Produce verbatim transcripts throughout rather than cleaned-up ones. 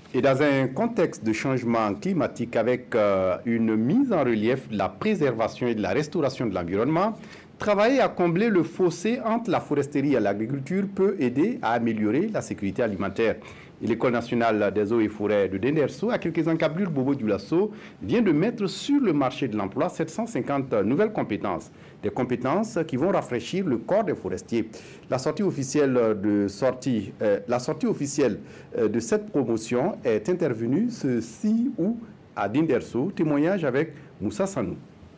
Et dans un contexte de changement climatique avec euh, une mise en relief de la préservation et de la restauration de l'environnement, travailler à combler le fossé entre la foresterie et l'agriculture peut aider à améliorer la sécurité alimentaire. Et l'École nationale des eaux et forêts de Denderso, à quelques encablures Bobo Dioulasso, vient de mettre sur le marché de l'emploi sept cent cinquante nouvelles compétences. Des compétences qui vont rafraîchir le corps des forestiers. La sortie officielle de, sortie, euh, la sortie officielle euh, de cette promotion est intervenue ce six août à Denderso. Témoignage avec Moussa Sanou.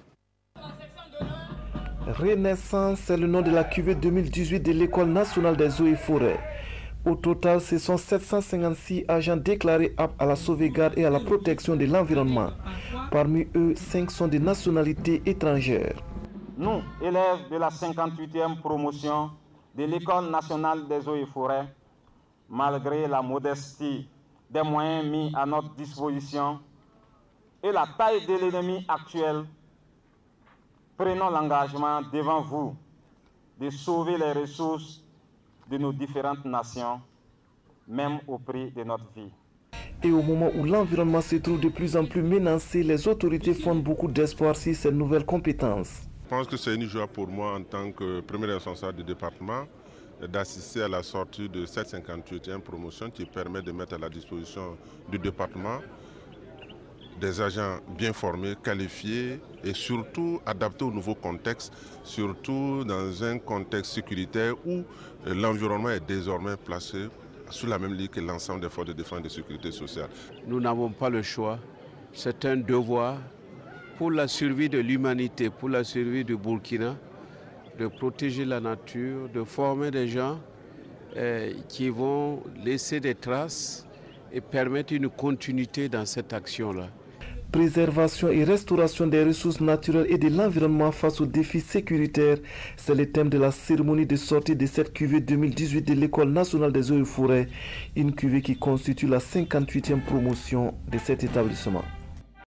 Renaissance, c'est le nom de la cuvée deux mille dix-huit de l'École nationale des eaux et forêts. Au total, ce sont sept cent cinquante-six agents déclarés aptes à la sauvegarde et à la protection de l'environnement. Parmi eux, cinq sont de nationalité étrangère. Nous, élèves de la cinquante-huitième promotion de l'École nationale des eaux et forêts, malgré la modestie des moyens mis à notre disposition et la taille de l'ennemi actuel, prenons l'engagement devant vous de sauver les ressources de nos différentes nations, même au prix de notre vie. Et au moment où l'environnement se trouve de plus en plus menacé, les autorités fondent beaucoup d'espoir sur ces nouvelles compétences. Je pense que c'est une joie pour moi en tant que premier responsable du département d'assister à la sortie de cette cinquante-huitième promotion qui permet de mettre à la disposition du département des agents bien formés, qualifiés et surtout adaptés au nouveau contexte, surtout dans un contexte sécuritaire où l'environnement est désormais placé sous la même ligne que l'ensemble des forces de défense et de sécurité sociale. Nous n'avons pas le choix, c'est un devoir pour la survie de l'humanité, pour la survie du Burkina, de protéger la nature, de former des gens eh, qui vont laisser des traces et permettre une continuité dans cette action-là. Préservation et restauration des ressources naturelles et de l'environnement face aux défis sécuritaires, c'est le thème de la cérémonie de sortie de cette cuvée deux mille dix-huit de l'École nationale des eaux et forêts, une cuvée qui constitue la cinquante-huitième promotion de cet établissement.